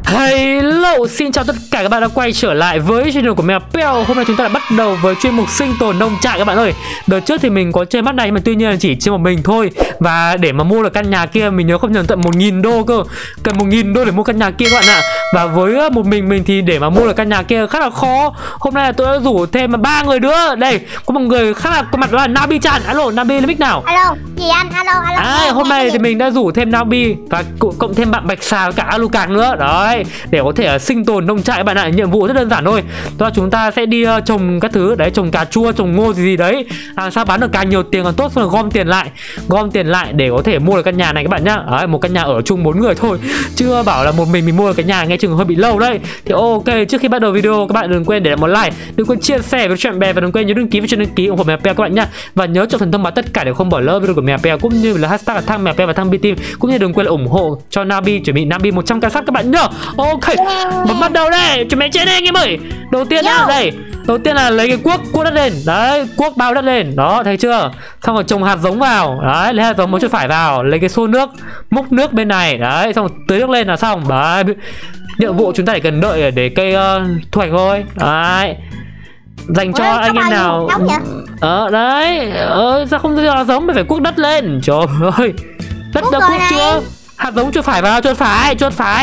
Hello, xin chào tất cả các bạn đã quay trở lại với channel của Mèo Peo. Hôm nay chúng ta đã bắt đầu với chuyên mục sinh tồn nông trại các bạn ơi. Đợt trước thì mình có chơi mắt này nhưng mà tuy nhiên là chỉ chơi một mình thôi. Và để mà mua được căn nhà kia mình nhớ không nhầm tận 1.000 đô cơ. Cần 1.000 đô để mua căn nhà kia các bạn ạ. Và với một mình thì để mà mua được căn nhà kia khá là khó. Hôm nay là tôi đã rủ thêm 3 người nữa. Đây, có một người khác là có mặt đó là Nabi Chan. Alo, Nabi lên mic nào. Alo, gì anh? Alo. Hôm nay thì mình đã rủ thêm Nabi và cộng thêm bạn Bạch Xà và cả Alucard nữa. Đấy, để có thể sinh tồn nông trại các bạn ạ. Nhiệm vụ rất đơn giản thôi. Đó là chúng ta sẽ đi trồng các thứ đấy, trồng cà chua, trồng ngô gì đấy. Sao bán được càng nhiều tiền càng tốt, xong rồi gom tiền lại để có thể mua được căn nhà này các bạn nhá. Đấy, một căn nhà ở chung 4 người thôi. Chưa bảo là một mình mua được cái nhà nghe chừng hơi bị lâu đấy. Thì ok, trước khi bắt đầu video các bạn đừng quên để lại một like, đừng quên chia sẻ với bạn bè và đừng quên nhớ đăng ký và đăng ký ủng hộ Mèo Peo các bạn nhá. Và nhớ chọn phần thông báo tất cả để không bỏ lỡ video của Mèo Peo, cũng như là hashtag là thăng Mèo Peo và thăng BTeam, cũng như đừng quên là ủng hộ cho Nabi, chuẩn bị Nabi 100k sub các bạn nhá. Ok, bắt đầu đây, chuẩn bị trên đây anh em ơi. Đầu tiên là đây, đầu tiên là lấy cái cuốc đất lên, đấy, cuốc bao đất lên, đó thấy chưa? Xong rồi trồng hạt giống vào, đấy, lấy hạt giống mới cho phải vào, lấy cái xô nước, múc nước bên này, đấy, xong rồi tưới nước lên là xong, đấy. Nhiệm vụ chúng ta chỉ cần đợi để cây thu hoạch thôi, đấy. Dành cho anh em nào, đấy, sao không ra giống mày phải cuốc đất lên, trời ơi, đất đã cuốc chưa? Hạt giống chuột phải vào, chuột phải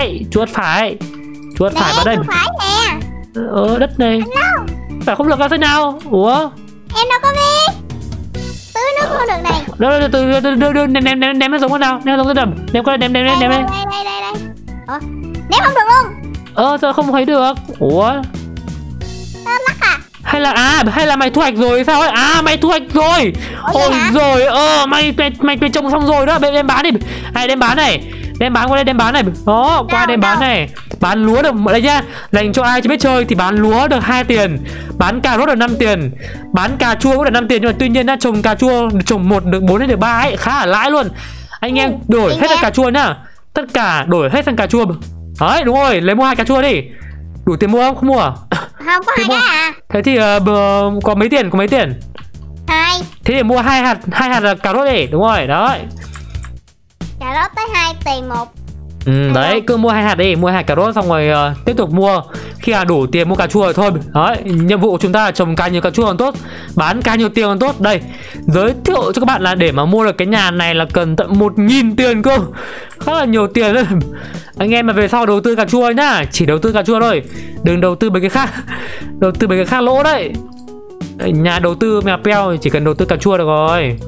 vào đây. Đất này phải không được ra thế nào? Ủa, em đâu có biết. Tưới nước không được này. Đâu ném hạt giống vào nào, ném giống ra đầm, ném qua đây, ném đây. Đây. Ném không được luôn. Sao không thấy được? Ủa, lắc à? Hay là mày thu hoạch rồi sao ấy? Mày thu hoạch rồi. Ôi rồi, mày trồng xong rồi đó, đem bán đi. Hay đem bán này. Đem bán qua đây, đem bán này. Đó, qua đem bán này. Bán lúa được đây nhá. Dành cho ai chưa biết chơi thì bán lúa được 2 tiền. Bán cà rốt được 5 tiền. Bán cà chua cũng được 5 tiền, nhưng mà tuy nhiên đã trồng cà chua trồng 1 được 4 đến được 3 ấy, khá là lãi luôn. Anh em đổi hết sang cà chua nhá. Tất cả đổi hết sang cà chua. Đấy, đúng rồi, lấy mua 2 cà chua đi. Đủ tiền mua không? Không mua à? Không có 2 cái à? Thế thì có mấy tiền? 2. Thế thì mua hai hạt là cà rốt đi, đúng rồi, đấy. Cà rốt tới 2 tiền một. Đấy, cứ mua 2 hạt đi, mua 2 cà rốt xong rồi tiếp tục mua khi là đủ tiền mua cà chua rồi thôi. Đấy, nhiệm vụ của chúng ta là trồng càng nhiều cà chua càng tốt, bán càng nhiều tiền càng tốt. Đây, giới thiệu cho các bạn là để mà mua được cái nhà này là cần tận 1.000 tiền cơ, khá là nhiều tiền đấy. Anh em mà về sau đầu tư cà chua nhá, chỉ đầu tư cà chua thôi, đừng đầu tư mấy cái khác. Đầu tư mấy cái khác lỗ đấy. Nhà đầu tư Mèo Peo chỉ cần đầu tư cà chua được rồi.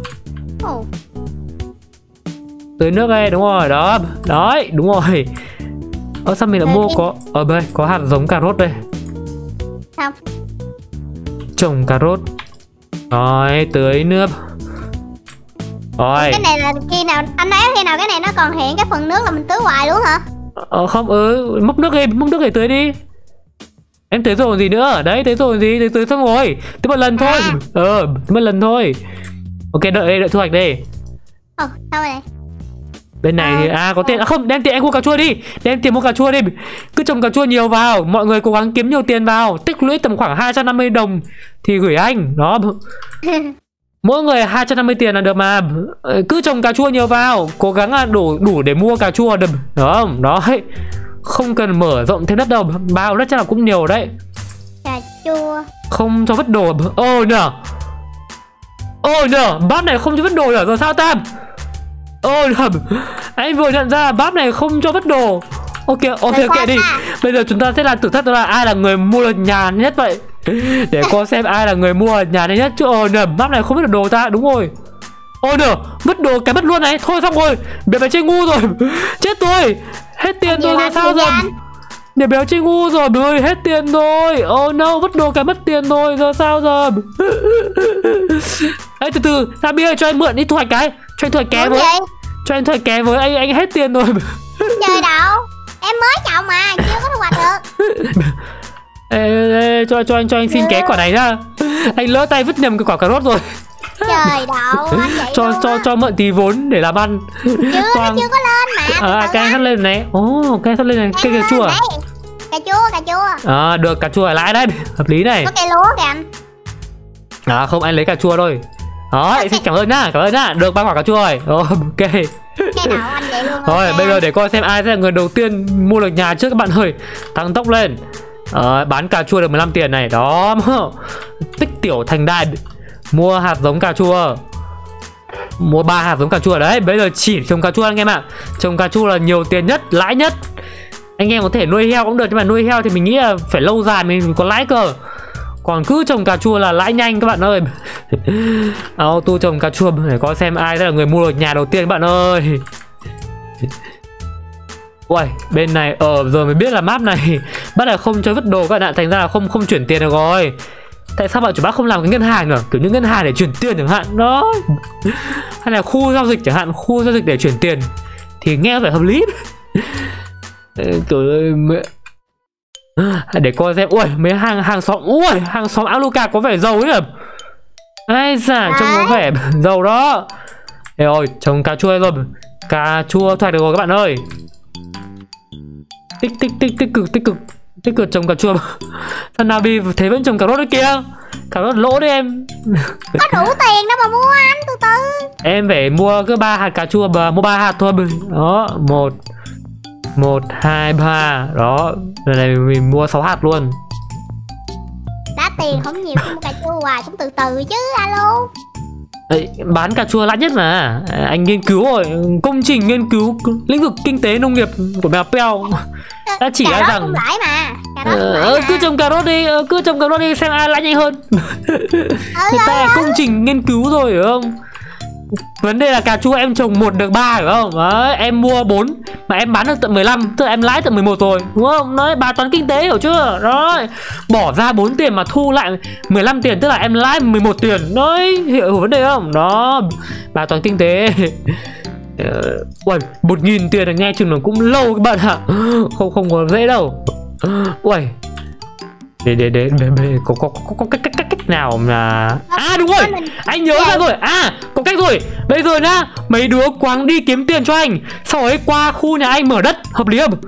Tưới nước đây, đúng rồi, đó. Đấy, đúng rồi. Sao mình lại mua đây, có hạt giống cà rốt đây. Không. Trồng cà rốt. Rồi, tưới nước. Rồi. Cái này là khi nào, anh nói khi nào cái này nó còn hiện cái phần nước là mình tưới hoài luôn hả? Không, múc nước để tưới đi. Em tưới rồi gì nữa? Đấy, tưới rồi gì? Tưới xong rồi. Tưới một lần thôi. Tưới một lần thôi. Ok, đợi thu hoạch đi. Sao vậy? Bên này thì có tiền. Không, đem tiền em mua cà chua đi. Đem tiền mua cà chua đi. Cứ trồng cà chua nhiều vào. Mọi người cố gắng kiếm nhiều tiền vào. Tích lũy tầm khoảng 250 đồng thì gửi anh. Đó. Mỗi người 250 tiền là được mà. Cứ trồng cà chua nhiều vào. Cố gắng là đủ để mua cà chua được. Đúng không? Đó. Không cần mở rộng thêm đất đâu. Bao đất chắc là cũng nhiều đấy. Cà chua. Không cho vứt đồ. Bát này không cho vứt đồ rồi sao Tam? Anh vừa nhận ra bát này không cho vứt đồ. Ok đi. Bây giờ chúng ta sẽ làm thử thách, đó là ai là người mua được nhà nhất vậy. Để coi xem ai là người mua nhà này nhất. Chứ bát này không vứt được đồ ta. Đúng rồi. Vứt đồ cái mất luôn này. Thôi xong rồi, bé bé chơi ngu rồi. Chết tôi. Hết tiền rồi sao giờ? Để béo chơi ngu rồi, ơi, hết tiền rồi. Vứt đồ cái mất tiền rồi, giờ sao giờ? Ê, từ Nabi ơi, cho anh mượn đi thu hoạch cái. Cho anh thu hoạch ké với. Cho anh thu hoạch ké với, anh hết tiền rồi. Trời đâu, em mới chọn mà, chưa có thu hoạch được. Ê, cho anh xin ké quả này nhá. Anh lỡ tay vứt nhầm cái quả cà rốt rồi. Trời đậu, anh vậy cho mượn tí vốn để làm ăn. Chưa có lên mà. Cái sắp lên này. Cái sắp lên này, cây cà chua. Cà chua. Được, cà chua ở lãi đấy, hợp lý này. Có cây lúa kìa anh. Không, anh lấy cà chua thôi. Đó, xin cảm ơn nhá, được 3 quả cà chua rồi. Ok. Cái nào anh vậy luôn. Rồi bây giờ để coi xem ai sẽ là người đầu tiên mua được nhà trước các bạn ơi. Tăng tốc lên. Bán cà chua được 15 tiền này. Đó. Tích tiểu thành đại. Mua hạt giống cà chua. Mua 3 hạt giống cà chua đấy. Bây giờ chỉ trồng cà chua anh em ạ. Trồng cà chua là nhiều tiền nhất, lãi nhất. Anh em có thể nuôi heo cũng được, nhưng mà nuôi heo thì mình nghĩ là phải lâu dài mình có lãi cơ. Còn cứ trồng cà chua là lãi nhanh các bạn ơi. Auto trồng cà chua để coi xem ai sẽ là người mua được nhà đầu tiên các bạn ơi. Uầy, bên này giờ mới biết là map này bắt là không cho vứt đồ các bạn ạ, thành ra là không chuyển tiền được rồi. Tại sao bạn chủ bác không làm cái ngân hàng nữa, kiểu như ngân hàng để chuyển tiền chẳng hạn đó, hay là khu giao dịch chẳng hạn, khu giao dịch để chuyển tiền thì nghe phải hợp lý. Trời ơi, để coi xem. Ui, mấy hàng xóm. Ui, hàng xóm Aluka có vẻ giàu ấy nhỉ. Ai da, trông có vẻ giàu đó. Ê ơi, trồng cà chua rồi. Cà chua thu hoạch được rồi các bạn ơi. Tích cực trồng cà chua. Sao Nabi thế vẫn trồng cà rốt đấy kia. Cà rốt lỗ đấy em. Có đủ tiền đâu mà mua anh, từ từ. Em phải mua cứ 3 hạt cà chua, mua 3 hạt thôi. Đó, 1, 2, 3. Đó, lần này mình mua 6 hạt luôn. Đã tiền không nhiều, mua cà chua hoài cũng từ từ chứ alo. Đấy, bán cà chua lãi nhất mà. Anh nghiên cứu rồi, công trình nghiên cứu lĩnh vực kinh tế nông nghiệp của mèo Peo đã chỉ ra rằng lãi mà. cứ trồng cà rốt đi, cứ trồng cà rốt đi xem ai lãi nhanh hơn. Người ta là công trình nghiên cứu rồi hiểu không? Vấn đề là cà chua em trồng 1 được 3 hiểu không? Đấy, em mua 4 mà em bán được tận 15, tức là em lãi tận 11 rồi, đúng không? Nói bà toán kinh tế hiểu chưa? Đó, bỏ ra 4 tiền mà thu lại 15 tiền, tức là em lãi 11 tiền. Đấy, hiểu vấn đề không? Đó, bà toán kinh tế. Uầy, 1.000 tiền là nghe chừng nó cũng lâu các bạn ạ. Không có dễ đâu. Uầy, để có cách nào mà đúng rồi, anh nhớ ra rồi. Có cách rồi. Bây giờ nhá, mấy đứa quáng đi kiếm tiền cho anh, sau ấy qua khu nhà anh mở đất. Hợp lý không?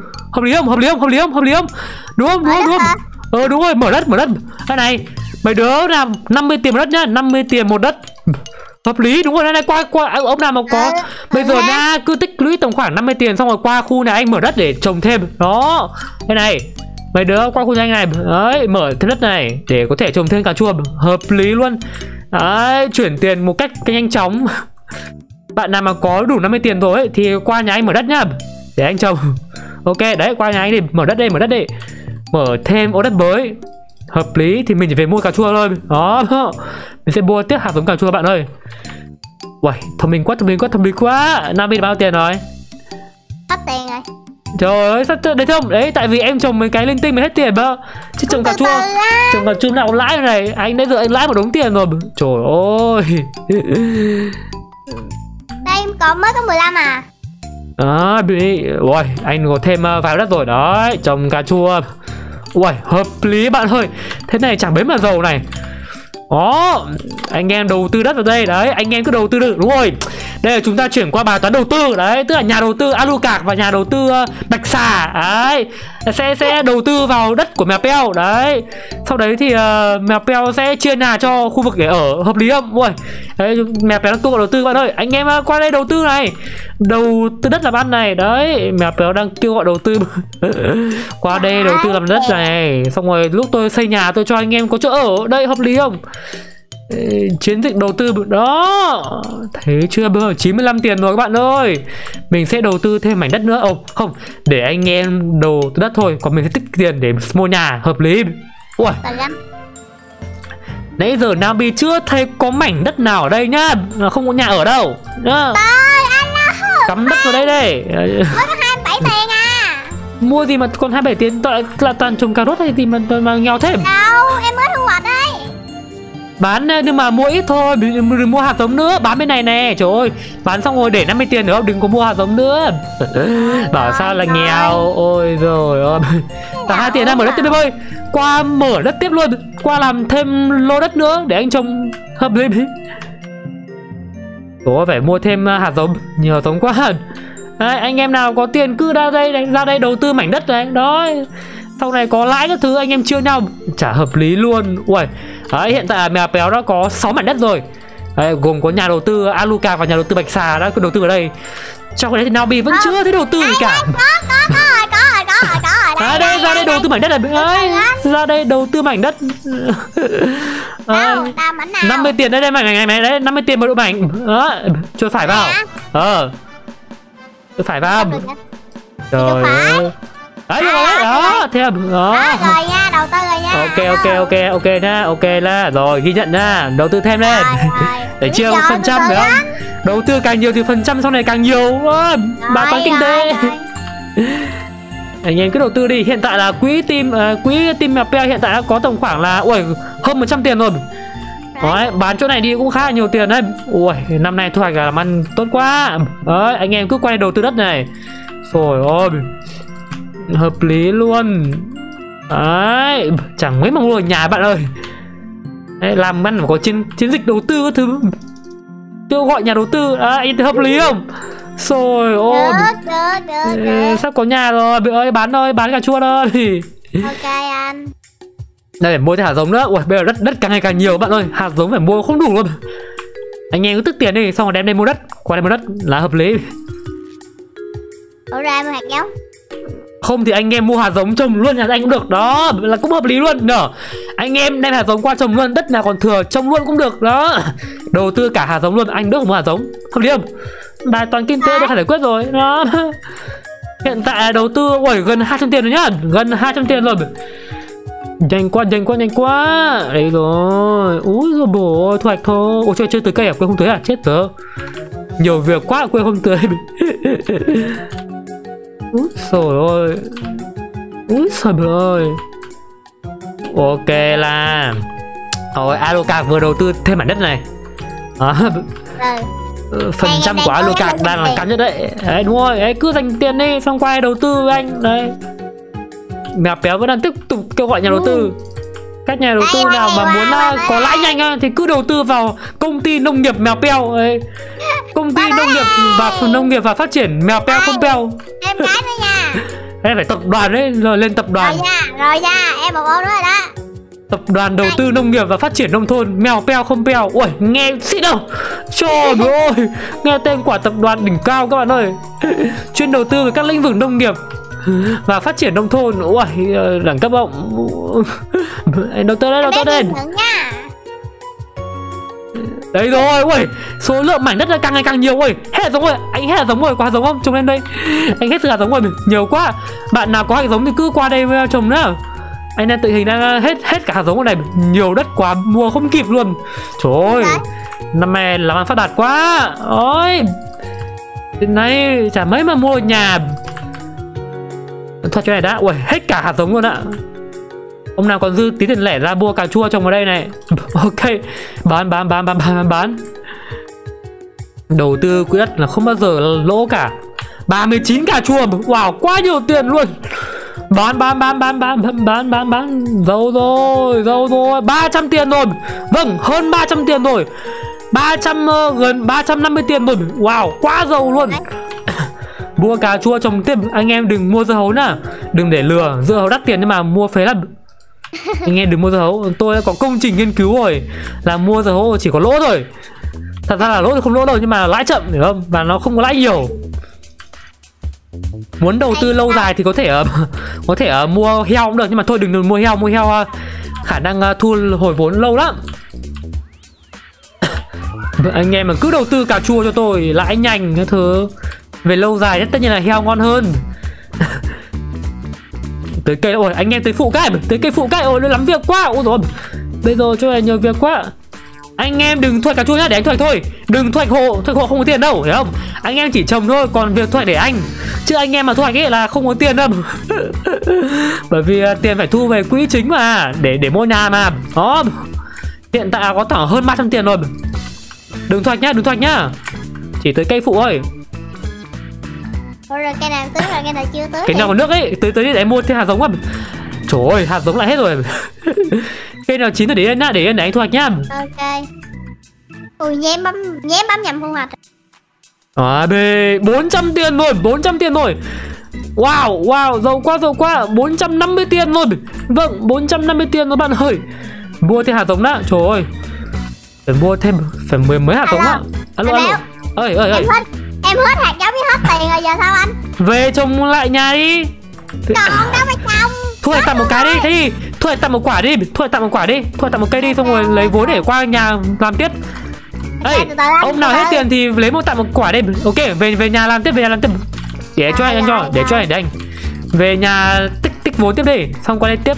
Đúng không? Đúng rồi, mở đất. Đây này, mấy đứa làm 50 tiền một đất nhá, 50 tiền một đất. Hợp lý, đúng rồi. Này qua ông nào mà có bây giờ nha, cứ tích lũy tầm khoảng 50 tiền xong rồi qua khu nhà anh mở đất để trồng thêm. Đó, đây này, mấy đứa qua khu nhà anh này, đấy, mở thêm đất này để có thể trồng thêm cà chua. Hợp lý luôn. Đấy, chuyển tiền một cách nhanh chóng. Bạn nào mà có đủ 50 tiền rồi ấy, thì qua nhà anh mở đất nhá, để anh trồng. Ok, đấy, qua nhà anh đi, mở đất đi. Mở thêm ô đất mới. Hợp lý, thì mình chỉ phải mua cà chua thôi. Đó, mình sẽ mua tiếp hạt giống cà chua bạn ơi. Uầy, thông minh quá. Nabi bao tiền rồi? Hết tiền rồi. Trời ơi, sao đấy không? Đấy, tại vì em trồng mấy cái linh tinh mới hết tiền mà. Chứ trồng cà chua nào lãi này. Anh nãy giờ anh lãi một đống tiền rồi. Trời ơi. Đây còn mới có 15 à. Ui, anh có thêm vài đất rồi. Đấy, trồng cà chua. Ui, hợp lý bạn ơi. Thế này chẳng mấy mà giàu này. Đó, anh em đầu tư đất vào đây. Đấy, anh em cứ đầu tư được. Đúng rồi, đây là chúng ta chuyển qua bài toán đầu tư. Đấy, tức là nhà đầu tư Alucard và nhà đầu tư Bạch Xà. Đấy, sẽ đầu tư vào đất của mèo Peo. Đấy, sau đấy thì mèo Peo sẽ chia nhà cho khu vực để ở. Hợp lý không? Ui, đấy, mèo Peo đang kêu gọi đầu tư bạn ơi. Anh em qua đây đầu tư này, đầu tư đất làm ăn này. Đấy, mèo Peo đang kêu gọi đầu tư. Qua đây đầu tư làm đất này, xong rồi lúc tôi xây nhà tôi cho anh em có chỗ ở. Đây, hợp lý không? Chiến dịch đầu tư đó. Thấy chưa, bây giờ 95 tiền rồi các bạn ơi. Mình sẽ đầu tư thêm mảnh đất nữa. Không, để anh em đầu tư đất thôi, còn mình sẽ tích tiền để mua nhà. Hợp lý. Ui, nãy giờ Nabi chưa thấy có mảnh đất nào ở đây nhá, không có nhà ở đâu nhá. Cắm đất vào đây đây. Mới có 27 tiền à. Mua gì mà còn 27 tiền? Là toàn trồng cà rốt hay gì mà nghèo thêm? Đâu, em mới thu hoạch đây. Bán nhưng mà mua ít thôi, đừng mua hạt giống nữa. Bán bên này nè, trời ơi, bán xong rồi để 50 tiền nữa, đừng có mua hạt giống nữa. Bảo sao là nghèo. Ôi rồi ơi. Cả 2 tiền đang mở đất tiếp ơi. Qua mở đất tiếp luôn, qua làm thêm lô đất nữa để anh trồng. Hợp lý. Ủa, phải mua thêm hạt giống, nhiều hạt giống quá. Đấy, anh em nào có tiền cứ ra đây đầu tư mảnh đất này. Đó, sau này có lãi các thứ anh em chia nhau. Chả hợp lý luôn. Ui, đấy, hiện tại mèo Péo đã có 6 mảnh đất rồi. Đấy, gồm có nhà đầu tư Alucard và nhà đầu tư Bạch Xà đã đầu tư ở đây. Trong cái đấy thì Naomi vẫn chưa thấy đầu tư gì cả. Có đây, ra đây đầu tư mảnh đất này. Ấy, ra đây đầu tư mảnh đất. Đâu, tao mảnh nào? 50 tiền đây, đây mảnh này đấy, 50 tiền một độ mảnh. Đó, chui phải vào. Chui phải vào. Trời ơi. Đấy, đó, thêm đó. Rồi nha, đầu tư rồi nha. Ok nha, ok là rồi, ghi nhận nha, đầu tư thêm lên. Để chia phần trăm phải không? Đầu tư càng nhiều thì phần trăm sau này càng nhiều. Bà toán kinh tế. Anh em cứ đầu tư đi. Hiện tại là quỹ team mèo Peo hiện tại đã có tầm khoảng là hơn 100 tiền rồi. Đấy, bán chỗ này đi cũng khá là nhiều tiền đấy. Ui, năm nay thu hoạch là làm ăn tốt quá. Đấy, anh em cứ quay đầu tư đất này. Trời ơi, hợp lý luôn. Đấy, chẳng mấy mà mua nhà bạn ơi. Đấy, làm ăn phải có chiến dịch đầu tư các thứ, kêu gọi nhà đầu tư. Anh thấy hợp lý không? Rồi ôi, được. sắp có nhà rồi. Ơi, bán cà chua thôi. Ok anh. Đây, phải mua thêm hạt giống nữa. Ui, bây giờ đất càng ngày càng nhiều bạn ơi, hạt giống phải mua không đủ luôn. Anh em cứ tức tiền đi, xong rồi đem đây mua đất, qua đây mua đất là hợp lý. Ủa ra mua hạt giống? Không thì anh em mua hạt giống trồng luôn nhà anh cũng được, đó là cũng hợp lý luôn nhở. Anh em đem hạt giống qua trồng luôn, đất nào còn thừa trồng luôn cũng được đó. Đầu tư cả hạt giống luôn, anh được mua hạt giống, hợp lý không? Bài toán kinh tế đã phải giải quyết rồi đó. Hiện tại đầu tư gần 200 tiền rồi nhá, gần 200 tiền rồi. Nhanh quá. Đấy rồi. Úi rồi bố, thu hoạch thôi. Ôi chơi tưới cây à? Quên không tưới à? Chết tớ. Nhiều việc quá quên không tưới. Úi trời ơi. Úi trời ơi. Ok là rồi, Alucard vừa đầu tư thêm mảnh đất này. Phần trăm của Alucard đang là cao nhất đấy. Đấy đúng rồi, đấy, cứ dành tiền đi xong quay đầu tư anh. Đấy, mèo Péo vẫn đang tiếp tục kêu gọi nhà đầu tư. Các nhà đầu tư nào mà muốn có lãi nhanh thì cứ đầu tư vào công ty nông nghiệp mèo Peo ấy. Công ty nông nghiệp và phát triển mèo Peo không Peo. Em cái nữa nha. Em phải tập đoàn đấy, rồi lên tập đoàn. Rồi nha, em một ô nữa rồi đó. Tập đoàn đầu tư nông nghiệp và phát triển nông thôn mèo Peo không Peo. Ui, nghe xịn đâu. Trời ơi, nghe tên quả tập đoàn đỉnh cao các bạn ơi. Chuyên đầu tư về các lĩnh vực nông nghiệp và phát triển nông thôn. Ui, đẳng cấp không? Đầu tư lên. Đấy rồi, ui, số lượng mảnh đất là càng ngày càng nhiều. Ui, hết hạt giống rồi, anh hết hạt giống rồi, có hạt giống không? Trồng lên đây. Anh hết hạt giống rồi, nhiều quá. Bạn nào có hạt giống thì cứ qua đây trồng nữa. Anh đang tự hình đang hết cả hạt giống này, nhiều đất quá mua không kịp luôn. Trời ơi, năm nay làm ăn phát đạt quá. Ôi, đến nay chả mấy mà mua nhà. Thôi chỗ này đã, ui, hết cả hạt giống luôn ạ. Ông nào còn dư tí tiền lẻ ra mua cà chua trồng ở đây này. Ok, bán. Đầu tư quỹ đất là không bao giờ lỗ cả. 39 cà chua, wow, quá nhiều tiền luôn. Bán. Giàu rồi, 300 tiền rồi. Vâng, hơn 300 tiền rồi. Gần 350 tiền rồi. Wow, quá giàu luôn. Mua cà chua trồng tiếp. Anh em đừng mua dưa hấu nè. Đừng để lừa, dưa hấu đắt tiền nhưng mà mua phế lắm. Anh em đừng mua dưa hấu. Tôi đã có công trình nghiên cứu rồi, là mua dưa hấu chỉ có lỗ thôi. Thật ra là lỗ thì không lỗ đâu, nhưng mà lãi chậm, hiểu không? Và nó không có lãi nhiều. Muốn đầu tư lâu dài thì có thể mua heo cũng được, nhưng mà thôi đừng mua heo. Mua heo khả năng thu hồi vốn lâu lắm. Anh em mà cứ đầu tư cà chua cho tôi, lãi nhanh cái thứ. Về lâu dài tất nhiên là heo ngon hơn. Tới cây rồi, anh em tới cây phụ cái, ôi nó lắm việc quá. Ôi rồi, bây giờ chỗ này nhiều việc quá. Anh em đừng thu hoạch cà chua nhá, để anh thu hoạch thôi. Đừng thu hoạch hộ không có tiền đâu, hiểu không? Anh em chỉ trồng thôi, còn việc thu hoạch để anh. Chứ anh em mà thu hoạch ấy là không có tiền đâu. Bởi vì tiền phải thu về quỹ chính mà, để mua nhà mà. Đó. Hiện tại có khoảng hơn 300 tiền rồi. Đừng thu hoạch nhá. Chỉ tới cây phụ thôi. Rồi cây nào tưới rồi, cây nào chưa tưới. Cái nào có nước ấy, tưới đi để em mua thêm hạt giống quá. Trời ơi, hạt giống lại hết rồi. Cây nào chín rồi để yên để anh thu hoạch nhá. Ok. Ui, nhém bấm nhầm không hoạch. Bê 400 tiền rồi. Wow, giàu quá, 450 tiền rồi. Vâng, 450 tiền rồi bạn ơi. Mua thêm hạt giống đã, trời ơi. Phải mua thêm, phải mười mấy hạt giống ạ. Alo. Ơi. Em hết hạt giống với hết tiền rồi, giờ sao anh? Về trồng lại nhà đi. Còn đâu mà trồng. Thu hoạch tạm một cái đi, thế đi. Thu hoạch tạm một quả đi, thu hoạch tạm một cây đi, xong rồi lấy vốn để qua nhà làm tiếp. Ê, ông nào hết tiền thì lấy tạm một quả đi. Ok, về nhà làm tiếp, Để cho anh để anh. Về nhà tích vốn tiếp đi, xong qua đây tiếp.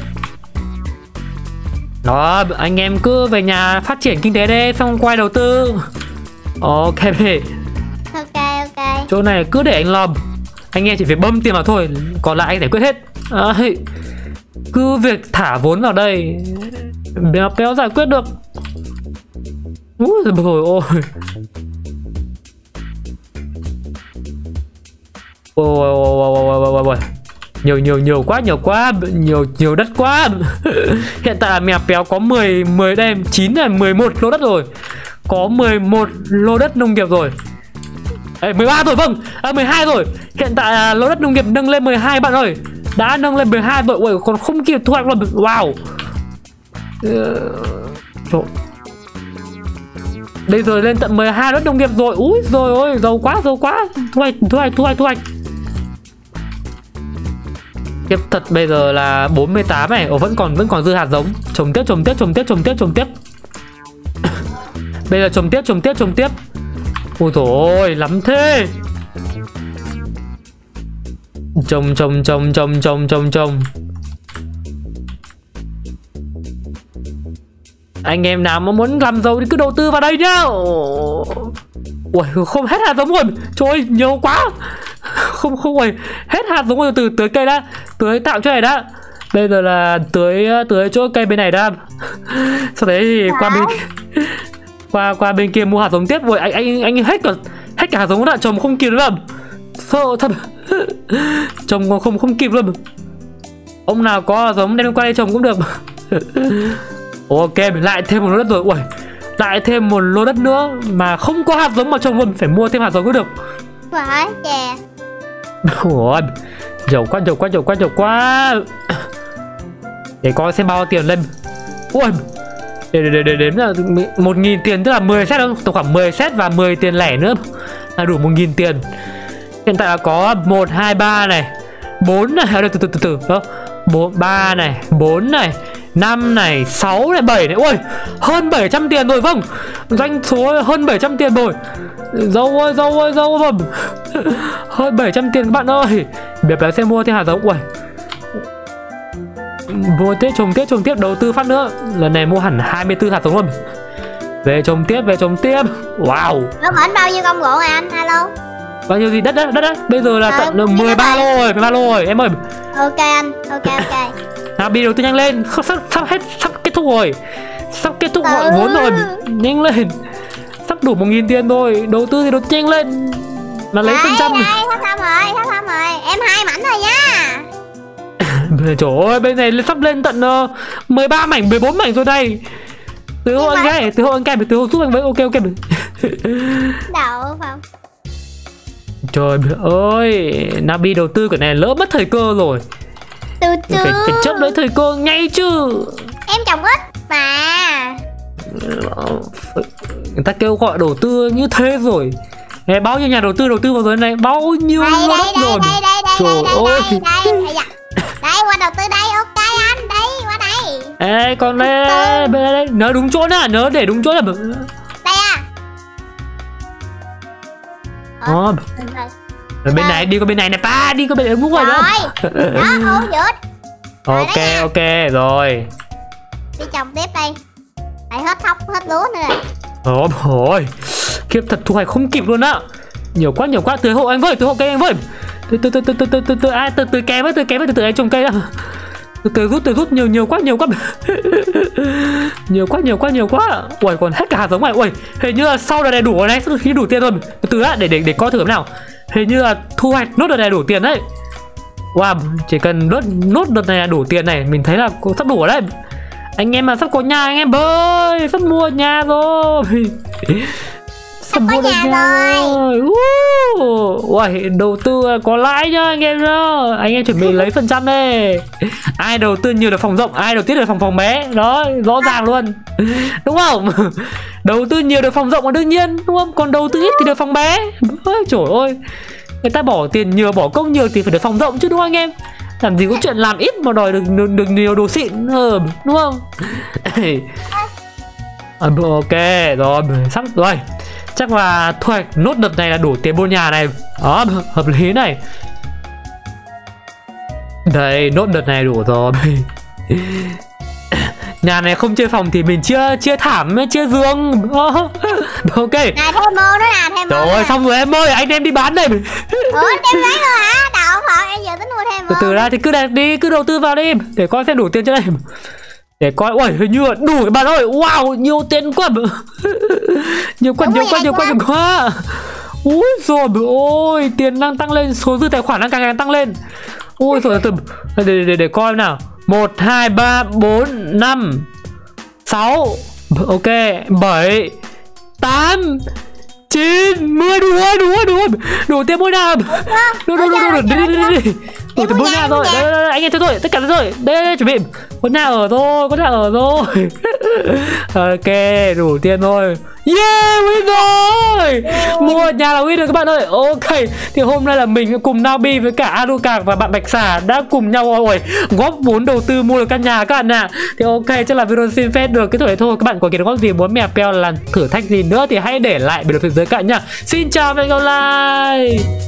Đó, anh em cứ về nhà phát triển kinh tế đi, xong quay đầu tư. Ok. Chỗ này cứ để anh làm. Anh em chỉ phải bơm tiền vào thôi, còn lại anh giải quyết hết. Cứ việc thả vốn vào đây, béo giải quyết được. Úi rồi ôi. Ôi. Nhiều quá, nhiều đất quá. Hiện tại là mèo béo có 10 đây, 9 là 11 lô đất rồi. Có 11 lô đất nông nghiệp rồi. 13 rồi, vâng. 12 rồi. Hiện tại là lô đất nông nghiệp nâng lên 12 bạn ơi. Đã nâng lên 12 rồi. Ui, còn không kịp thu hoạch luôn. Wow. Bây giờ lên tận 12 đất nông nghiệp rồi. Úi rồi ôi, giàu quá. Thu hoạch. Tiếp thật bây giờ là 48 này. Vẫn còn dư hạt giống. Trồng tiếp. Bây giờ trồng tiếp. Ôi dồi ôi, lắm thế. Trồng. Anh em nào mà muốn làm giàu thì cứ đầu tư vào đây nhá. Ui, không hết hạt giống rồi. Trời ơi, nhiều quá. Không ơi, hết hạt giống rồi, từ tưới cây đã. Tưới tạo chỗ này đã. Bây giờ là tưới chỗ cây bên này đã. Sau đấy thì qua bên kia mua hạt giống tiếp. Rồi anh hết cả hạt giống đã, trồng không kịp nữa. Sợ thật. Trồng không kịp luôn. Ông nào có hạt giống đem qua đây trồng cũng được. Ok, lại thêm một lô đất rồi. Ui, lại thêm một lô đất nữa mà không có hạt giống mà trồng luôn, phải mua thêm hạt giống cũng được. Phải kìa. Ôi, giàu quá. Để coi xem bao tiền lên. Ui, để đếm là 1.000 tiền, tức là 10 set không? Tổng khoảng 10 set và 10 tiền lẻ nữa là đủ 1.000 tiền. Hiện tại là có 1, 2, 3 này, 4 này, từ đó. 3 này, 4 này, 5 này, 6 này, 7 này. Ui, hơn 700 tiền rồi, vâng. Doanh số hơn 700 tiền rồi. Dâu ơi vâng. Hơn 700 tiền các bạn ơi. Biệt là sẽ mua thêm hạt giống. Ui, mua trồng tiếp, đầu tư phát nữa. Lần này mua hẳn 24 hạt giống luôn. Về trồng tiếp. Wow. Nó vẫn bao nhiêu công gỗ à anh? Alo. Bao nhiêu gì? Đất á. Bây giờ là tận 13 lô rồi em ơi. Ok anh. Ok. Nào, bị đầu tư nhanh lên. Sắp kết thúc rồi. Sắp kết thúc gọi vốn rồi. Nhanh lên. Sắp đủ 1.000 tiền rồi. Đầu tư thì đột nhanh lên. Mà lấy phần trăm. Sắp xong rồi. Em 2 mảnh rồi nha. Trời ơi, bên này sắp lên tận 13 mảnh, 14 mảnh rồi đây. Từ hộ anh cái, từ hộ giúp anh với. Ok. Đậu không? Trời ơi, Nabi đầu tư cái này lỡ mất thời cơ rồi. Từ phải chấp lấy thời cơ ngay chứ. Em trồng ít mà. Người ta kêu gọi đầu tư như thế rồi. Này, bao nhiêu nhà đầu tư vào giới này, bao nhiêu lô đất rồi. Trời ơi. Đây, qua đầu tư đây, ok anh, đây, qua đây. Ê, còn đây, nhớ đúng chỗ nè, nhớ để đúng chỗ là. Đây à. Bên này, đi qua bên này nè, pa, đi qua bên này đúng rồi đó. Đó, ô dứt. Ok, rồi. Đi trồng tiếp đây. Lại hết lúa nữa rồi. Ôi, kiếp thật, thu hoạch không kịp luôn á. Nhiều quá, tưới hộ anh với, tưới hộ cây anh với. Tưới kém với, từ anh trồng cây đó. Tưới rút nhiều quá. Nhiều quá. Ui, còn hết cả hạt giống này. Ui, hình như là sau đợt này đủ rồi này, khi đủ tiền rồi. Từ đã để coi thử thế nào. Hình như là thu hoạch nốt đợt này đủ tiền đấy. Wow, chỉ cần nốt đợt này là đủ tiền này, mình thấy là sắp đủ rồi đấy. Anh em mà sắp có nhà anh em ơi, sắp mua nhà rồi. Sắp mua được nhà rồi. Ui, đầu tư có lãi nhá anh em nhá. Anh em chuẩn bị lấy phần trăm đây. Ai đầu tư nhiều là phòng rộng, ai đầu tư là phòng bé. Đó, rõ ràng luôn. Đúng không? Đầu tư nhiều được phòng rộng là đương nhiên, đúng không? Còn đầu tư ít thì được phòng bé. Ôi trời ơi, người ta bỏ tiền nhiều, bỏ công nhiều thì phải được phòng rộng chứ, đúng không anh em? Làm gì có chuyện làm ít mà đòi được nhiều đồ xịn, đúng không? Ok rồi, sắp rồi. Chắc là thu hoạch nốt đợt này là đủ tiền mua nhà này. Đó, hợp lý này. Đây, nốt đợt này đủ rồi. Nhà này không chia phòng thì mình chia thảm, chia giường. Ok. Này thêm mô nữa nè, thêm mô. Rồi, xong rồi em ơi, anh em đi bán đây. Ủa, đem bán rồi hả? Đậu phộng, em giờ tính mua thêm mô. Từ ra thì cứ đẹp đi, cứ đầu tư vào đi. Để coi xem đủ tiền chưa đây. Để coi, ui, hình như là đủ bạn ơi. Wow, nhiều tiền quá. Nhiều quá. Úi rồi ôi, tiền đang tăng lên, số dư tài khoản đang càng ngày tăng lên. Ui rồi từ để coi nào. 1 2 3 4 5 6. Ok, 7 8 9 10 đủ tiền mua nào. Đủ tiền mua nhà rồi. Đây, anh em thấy rồi, tất cả rồi. Đây chuẩn bị. Có nhà ở rồi. Ok, đủ tiền rồi. Yeah, win rồi. Mua nhà là win rồi các bạn ơi. Ok, thì hôm nay là mình cùng Naomi với cả Alucard và bạn Bạch Xà đã cùng nhau rồi góp vốn đầu tư mua được căn nhà các bạn ạ. Thì ok, chắc là video xin phép được cái tuổi thôi. Các bạn có kiến góp gì muốn mèo peo làm thử thách gì nữa thì hãy để lại bình luận phía dưới các bạn nhá. Xin chào và hẹn gặp lại.